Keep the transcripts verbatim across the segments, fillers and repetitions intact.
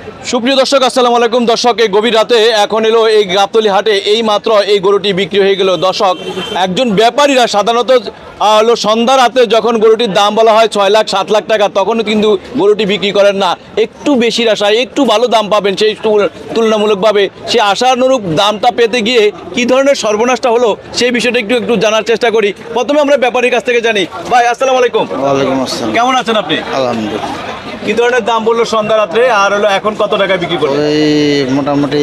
সুপ্রিয় দর্শক আসসালামু আলাইকুম। দর্শক এই গভীর রাতে এখন এলো এই গাবতলী হাটে এই মাত্র এই গরুটি বিক্রি হয়ে গেল। দর্শক একজন ব্যাপারীরা সাধারণত হলো সন্ধ্যা রাতে যখন গরুটির দাম বলা হয় ছয় লাখ সাত লাখ টাকা তখনও কিন্তু গরুটি বিক্রি করেন না, একটু বেশির আশায় একটু ভালো দাম পাবেন সেই তুলনামূলকভাবে সে আশানুরূপ দামটা পেতে গিয়ে কি ধরনের সর্বনাশটা হলো সেই বিষয়টা একটু একটু জানার চেষ্টা করি। প্রথমে আমরা ব্যাপারীর কাছ থেকে জানি। ভাই আসসালামু আলাইকুম। ওয়ালাইকুম আসসালাম। কেমন আছেন আপনি? আলহামদুলিল্লাহ। কি ধরনের দাম বললো সন্ধ্যা রাত্রে আর হলো এখন কত টাকায় বিক্রি করবেন? ওই মোটামুটি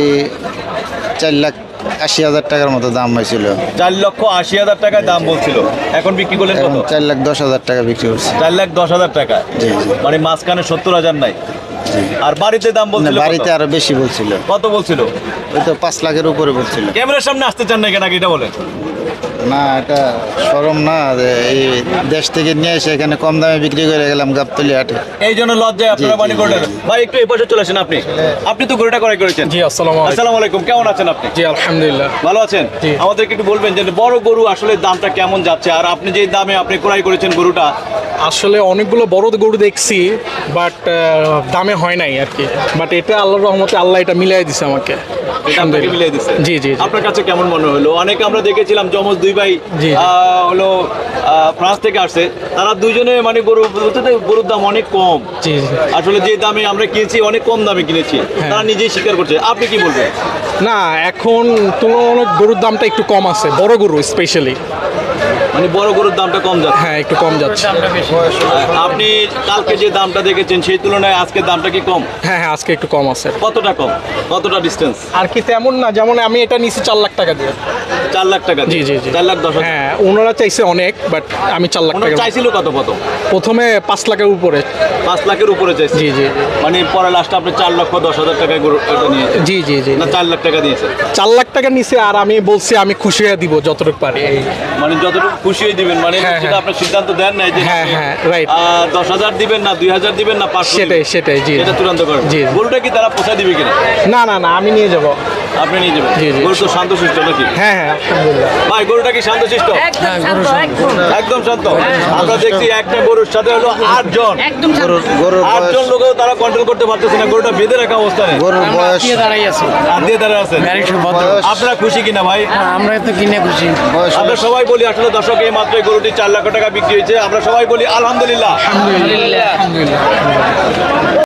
চার লাখ আশি হাজার টাকার মতো দাম হয়েছিল। চার লক্ষ আশি হাজার টাকায় দাম বলছিল, এখন বিক্রি করলেন এখন কত? চার লাখ দশ হাজার টাকা বিক্রি করছে। চার লাখ দশ হাজার টাকা, জি জি মানে মাঝখানে সত্তর হাজার নাই। আর বাড়িতে দাম না, বলছিল বাড়িতে কত? আরো বেশি বলছিল। কত বলছিল? ওই তো পাঁচ লাখের উপরে বলছিল। ক্যামেরার সামনে আসতে চান না কেন আগে এটা বলেন। না, এটা শরম না যে এই দেশ থেকে নিয়ে এসে এখানে কম দামে বিক্রি করে গেলাম গাবতলী হাটে। এই জন্য লজ্জায় আপনারা জি, বাণী জি, করলেন। জি। ভাই একটু এই পাশে চলে আসেন। আপনি আপনি তো গরুটা ক্রয় করেছেন। জি আসসালামু আলাইকুম। আসসালামু আলাইকুম, কেমন আছেন আপনি? জি আলহামদুলিল্লাহ। ভালো আছেন? জি। আমাদেরকে একটু বলবেন যে বড় গরু আসলে দামটা কেমন যাচ্ছে আর আপনি যে দামে আপনি ক্রয় করেছেন গরুটা? আসলে অনেকগুলো বড় গরু দেখছি, বাট দামে হয় নাই আর কি। বাট এটা আল্লাহর রহমতে আল্লাহ এটা মিলাই দিছে আমাকে। এটা আপনাকে মিলিয়ে দিচ্ছে? জি জি জি। আপনার কাছে কেমন মনে হলো? অনেকে আমরা দেখেছিলাম যমজ দুই ভাই জি। আহ, হলো আহ, ফ্রান্স থেকে আসছে, তারা দুইজনে মানে গরু বলতে তো গরুর দাম অনেক কম। জি জি। আসলে যে দামে আমরা কিনেছি অনেক কম দামে কিনেছি, তারা নিজেই স্বীকার করছে। আপনি কি বলবেন? না, এখন তুলনামূলক গরুর দামটা একটু কম আছে, বড় গরু স্পেশালি। মানে বড় গরুর দামটা কম যাচ্ছে। হ্যাঁ, একটু কম যাচ্ছে। আহ, আপনি কালকে যে দামটা দেখেছেন সেই তুলনায় আজকের দামটা কি কম? হ্যাঁ হ্যাঁ, আজকে একটু কম আছে। কতটা কম? কতটা ডিস্টেন্স? আর কি তেমন না, যেমন আমি এটা নিছি চার লাখ টাকা দিয়ে। চার লাখ টাকা? জি জি জি। চার লাখ দশ হাজার। হ্যাঁ, ওনারা চাইছে অনেক, বাট আমি চার লাখ ওনারা টাকা চাইছিল কত কত? প্রথমে পাঁচ লাখের উপরে। পাঁচ লাখের উপরে চাইছে? জি জি। মানে পরে লাস্টে আপনি চার লক্ষ দশ হাজার টাকায় গরু এটা নিয়েছেন? জি জি জি। না চার লাখ টাকা দিয়েছে? চার লাখ টাকা নিছে আর আমি বলছি আমি খুশি হয়ে দিব যতটুকু পারি। এই মানে যতটুকু খুশি হয়ে দিবেন, মানে হ্যাঁ, সেটা হ্যাঁ। আপনার সিদ্ধান্ত দেন নাই যে হ্যাঁ, হ্যাঁ, right. আহ, দশ হাজার দিবেন না দুই হাজার দিবেন না পাঁচশো সেটাই দিবেন? সেটাই জি এটা চূড়ান্ত করেন। জি। গরুটা কি তারা পোষা দিবে কিনা? না না না, আমি নিয়ে যাব। আপনি নিয়ে যাবেন? জি, জি। গরু তো শান্তশিষ্ট নাকি? হ্যাঁ হ্যাঁ আলহামদুলিল্লাহ। ভাই গরুটা কি শান্তশিষ্ট? একদম শান্ত, একদম একদম শান্ত। আমরা দেখছি একটা গরুর সাথে হলো আট জন, একদম শান্ত। গরুর গরুর আট বয়স জন লোকেও তারা কন্ট্রোল করতে পারতেছে না, গরুটা বেঁধে রাখা অবস্থানে। গরুর বয়স দাঁড়াই আছি আর দিয়ে তারা আছেন। বয়স আপনারা খুশি কিনা ভাই? আমরা তো কিনে খুশি। বয়স আমরা সবাই বলি আসলে দর্শক এই মাত্র এই গরুটি চার লাখ টাকা বিক্রি হয়েছে, আমরা সবাই বলি আলহামদুলিল্লাহ। আলহামদুলিল্লাহ।